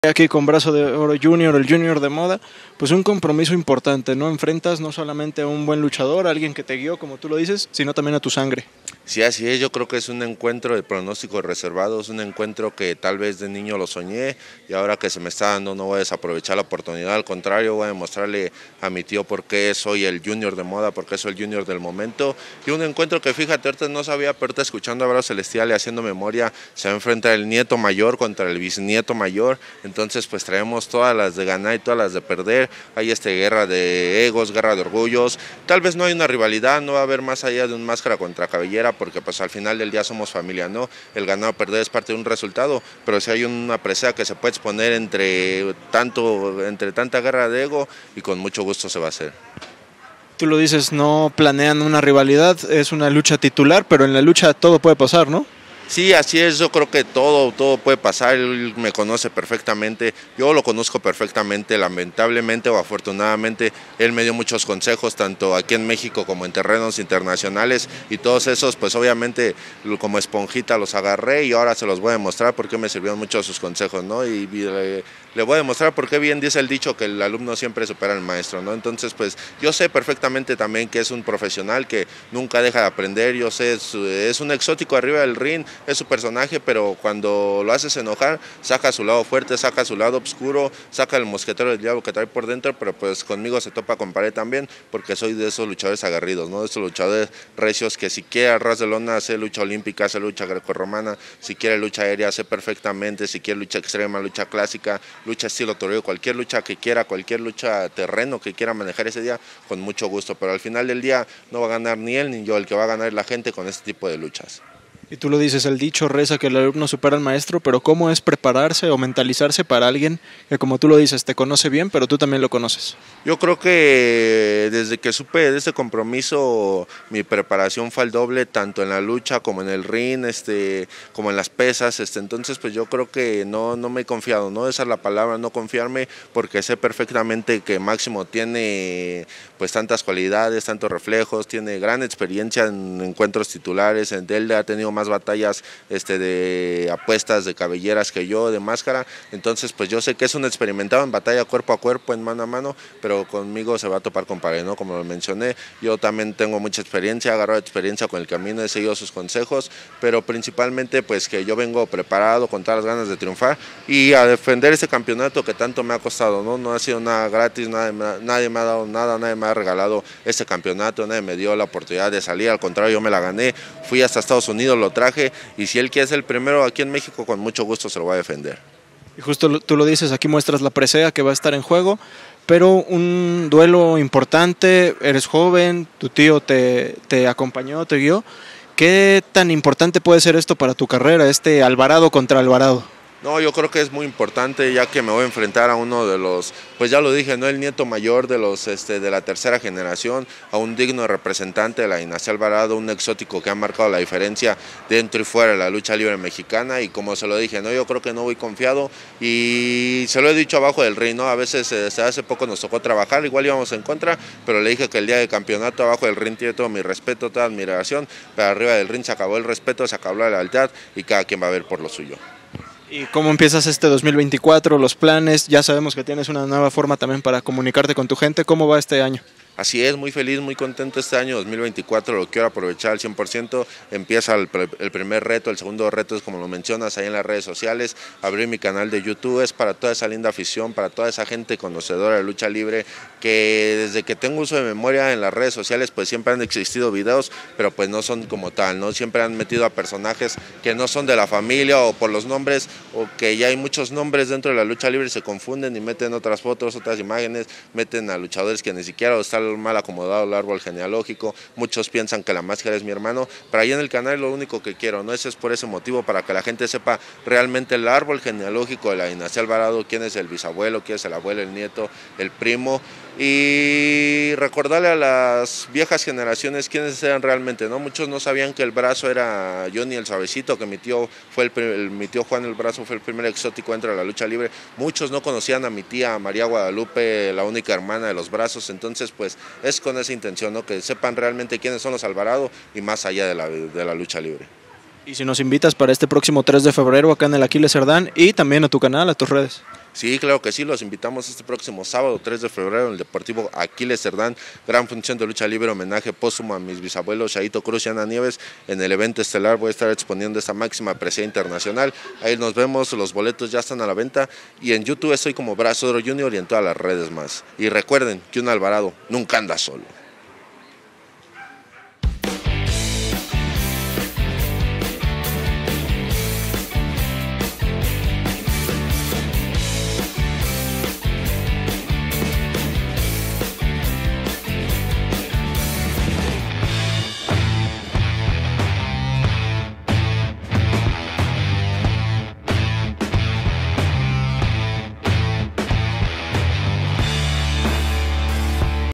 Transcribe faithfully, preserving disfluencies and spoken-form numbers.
Aquí con Brazo de Oro Junior, el Junior de moda, pues un compromiso importante, ¿no? Enfrentas no solamente a un buen luchador, a alguien que te guió, como tú lo dices, sino también a tu sangre. Sí, así es, yo creo que es un encuentro de pronósticos reservados, un encuentro que tal vez de niño lo soñé y ahora que se me está dando no voy a desaprovechar la oportunidad, al contrario voy a demostrarle a mi tío por qué soy el Junior de moda, por qué soy el Junior del momento, y un encuentro que fíjate, ahorita no sabía, pero ahorita escuchando a Brazo Celestial y haciendo memoria, se va a enfrentar el nieto mayor contra el bisnieto mayor, entonces pues traemos todas las de ganar y todas las de perder, hay este guerra de egos, guerra de orgullos, tal vez no hay una rivalidad, no va a haber más allá de un máscara contra cabellera, porque pues al final del día somos familia, ¿no? El ganar o perder es parte de un resultado, pero si hay una presea que se puede exponer entre tanto, entre tanta guerra de ego y con mucho gusto se va a hacer. Tú lo dices, no planean una rivalidad, es una lucha titular, pero en la lucha todo puede pasar, ¿no? Sí, así es, yo creo que todo, todo puede pasar, él me conoce perfectamente, yo lo conozco perfectamente, lamentablemente o afortunadamente, él me dio muchos consejos, tanto aquí en México como en terrenos internacionales, y todos esos, pues obviamente, como esponjita los agarré y ahora se los voy a demostrar porque me sirvieron mucho sus consejos, ¿no? Y le, le voy a demostrar por qué bien dice el dicho que el alumno siempre supera al maestro, ¿no? Entonces, pues, yo sé perfectamente también que es un profesional que nunca deja de aprender, yo sé, es, es un exótico arriba del ring, es su personaje, pero cuando lo haces enojar, saca su lado fuerte, saca su lado oscuro, saca el mosquetero del diablo que trae por dentro, pero pues conmigo se topa con pared también, porque soy de esos luchadores aguerridos, ¿no? De esos luchadores recios que si quiere a ras de lona hace lucha olímpica, hace lucha grecorromana, si quiere lucha aérea hace perfectamente, si quiere lucha extrema, lucha clásica, lucha estilo toreo, cualquier lucha que quiera, cualquier lucha terreno que quiera manejar ese día, con mucho gusto, pero al final del día no va a ganar ni él ni yo, el que va a ganar es la gente con este tipo de luchas. Y tú lo dices, el dicho reza que el alumno supera al maestro, pero ¿cómo es prepararse o mentalizarse para alguien que, como tú lo dices, te conoce bien, pero tú también lo conoces? Yo creo que desde que supe de ese compromiso, mi preparación fue al doble, tanto en la lucha como en el ring, este, como en las pesas, este, entonces pues yo creo que no, no me he confiado, ¿no? Esa es la palabra, no confiarme, porque sé perfectamente que Máximo tiene pues tantas cualidades, tantos reflejos, tiene gran experiencia en encuentros titulares, en él ha tenido más batallas este, de apuestas, de cabelleras que yo, de máscara, entonces pues yo sé que es un experimentado en batalla cuerpo a cuerpo, en mano a mano, pero conmigo se va a topar con pared, ¿no? Como lo mencioné, yo también tengo mucha experiencia, he agarrado experiencia con el camino, he seguido sus consejos, pero principalmente pues que yo vengo preparado con todas las ganas de triunfar y a defender ese campeonato que tanto me ha costado, ¿no? No ha sido nada gratis, nadie, nadie me ha dado nada, nadie me ha regalado ese campeonato, nadie me dio la oportunidad de salir, al contrario, yo me la gané, fui hasta Estados Unidos, lo traje y si él quiere ser el primero aquí en México, con mucho gusto se lo va a defender. Y justo tú lo dices, aquí muestras la presea que va a estar en juego, pero un duelo importante, eres joven, tu tío te, te acompañó, te guió. ¿Qué tan importante puede ser esto para tu carrera, este Alvarado contra Alvarado? No, yo creo que es muy importante ya que me voy a enfrentar a uno de los, pues ya lo dije, no el nieto mayor de los este, de la tercera generación, a un digno representante de la dinastía Alvarado, un exótico que ha marcado la diferencia dentro y fuera de la lucha libre mexicana y como se lo dije, no, yo creo que no voy confiado y se lo he dicho abajo del ring, ¿no? A veces este, hace poco nos tocó trabajar, igual íbamos en contra, pero le dije que el día de campeonato abajo del ring tiene todo mi respeto, toda admiración, pero arriba del ring se acabó el respeto, se acabó la lealtad y cada quien va a ver por lo suyo. ¿Y cómo empiezas este dos mil veinticuatro, los planes? Ya sabemos que tienes una nueva forma también para comunicarte con tu gente. ¿Cómo va este año? Así es, muy feliz, muy contento este año dos mil veinticuatro, lo quiero aprovechar al cien por ciento, empieza el, el primer reto, el segundo reto es como lo mencionas ahí en las redes sociales, abrir mi canal de YouTube, es para toda esa linda afición, para toda esa gente conocedora de lucha libre, que desde que tengo uso de memoria en las redes sociales pues siempre han existido videos, pero pues no son como tal, ¿no? Siempre han metido a personajes que no son de la familia o por los nombres, o que ya hay muchos nombres dentro de la lucha libre y se confunden y meten otras fotos, otras imágenes, meten a luchadores que ni siquiera están mal acomodado el árbol genealógico, muchos piensan que la máscara es mi hermano, pero ahí en el canal es lo único que quiero, no, eso es por ese motivo, para que la gente sepa realmente el árbol genealógico de la dinastía Alvarado, quién es el bisabuelo, quién es el abuelo, el nieto, el primo, y recordarle a las viejas generaciones quiénes eran realmente, ¿no? Muchos no sabían que el Brazo era Johnny el Suavecito, que mi tío fue el, el mi tío Juan el Brazo fue el primer exótico dentro de la lucha libre, muchos no conocían a mi tía María Guadalupe, la única hermana de los Brazos, entonces pues es con esa intención, ¿no? Que sepan realmente quiénes son los Alvarado y más allá de la, de la lucha libre. Y si nos invitas para este próximo tres de febrero acá en el Aquiles Cerdán y también a tu canal, a tus redes. Sí, claro que sí, los invitamos este próximo sábado tres de febrero en el Deportivo Aquiles Cerdán, gran función de lucha libre, homenaje póstumo a mis bisabuelos Chaito Cruz y Ana Nieves. En el evento estelar voy a estar exponiendo esta máxima presea internacional, ahí nos vemos, los boletos ya están a la venta y en YouTube estoy como Brazo Oro Junior y en todas las redes más. Y recuerden que un Alvarado nunca anda solo.